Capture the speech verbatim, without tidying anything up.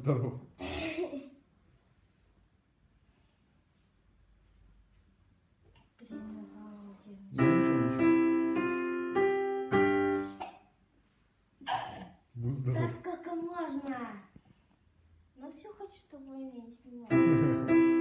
здоров. Блин, на самом деле. Ну ничего, ничего. Будь Да здоров. сколько можно? Ну все, хочешь, чтобы вы меня не снимали.